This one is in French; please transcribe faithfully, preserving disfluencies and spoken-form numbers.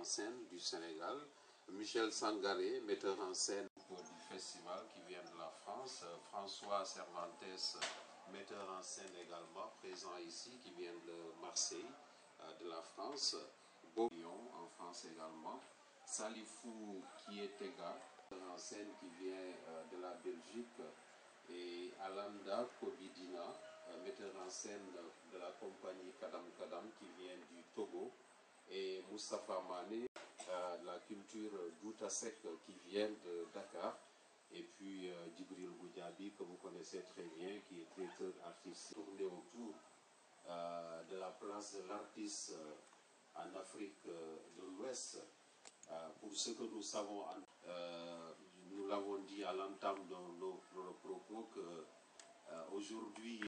scène du Sénégal. Michel Sangaré, metteur en scène du festival qui vient de la France. François Cervantes, metteur en scène également, présent ici, qui vient de Marseille, de la France. Beaulion en France également. Salifou Kietega, metteur en scène qui vient de la Belgique. Et Alanda Kobidina, metteur en scène de la compagnie Kadam Kadam qui vient du Togo. Et Moustapha Mané, de la culture Goutasek qui vient de Dakar. Et puis euh, Djibril Goudiaby, que vous connaissez très bien, qui est directeur artistique, tourné autour euh, de la place de l'artiste euh, en Afrique euh, de l'Ouest. Euh, pour ce que nous savons, euh, nous l'avons dit à l'entame de nos, nos propos, qu'aujourd'hui,